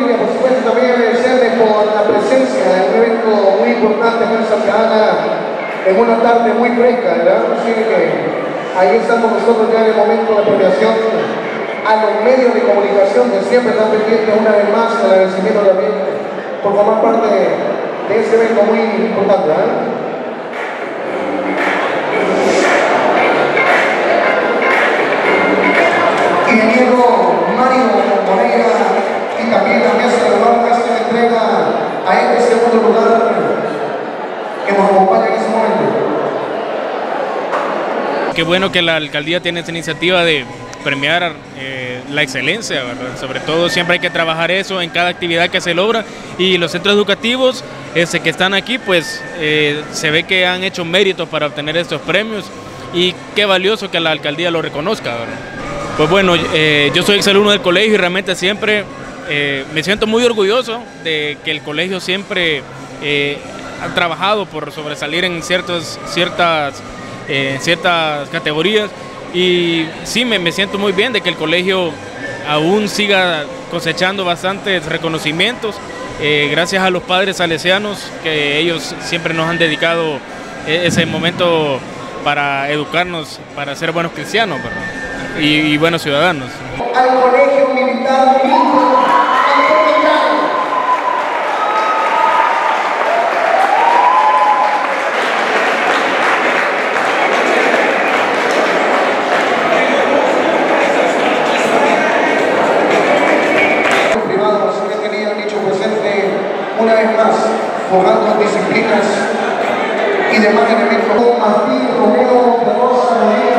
familia, por supuesto, también agradecerles por la presencia en un evento muy importante en Santa Ana, en una tarde muy fresca, ¿verdad? Así que ahí estamos nosotros ya en el momento de premiación a los medios de comunicación que siempre están pendientes una vez más, el agradecimiento también por formar parte de este evento muy importante, ¿verdad? Ingeniero Mario Moreira y también la mesa de bancas que entrega a este segundo lugar que nos acompaña en ese momento. Qué bueno que la alcaldía tiene esta iniciativa de premiar la excelencia, ¿verdad? Sobre todo siempre hay que trabajar eso en cada actividad que se logra, y los centros educativos que están aquí pues se ve que han hecho méritos para obtener estos premios, y qué valioso que la alcaldía lo reconozca, ¿verdad? Pues bueno, yo soy exalumno del colegio y realmente siempre me siento muy orgulloso de que el colegio siempre ha trabajado por sobresalir en ciertas categorías, y sí me siento muy bien de que el colegio aún siga cosechando bastantes reconocimientos gracias a los padres salesianos, que ellos siempre nos han dedicado ese momento para educarnos, para ser buenos cristianos, ¿verdad? Y buenos ciudadanos. Al Colegio Militar Milico Americano. Privados que tenían dicho presente una vez más, forjando disciplinas y demás elementos. Martín Romero Pedrosa.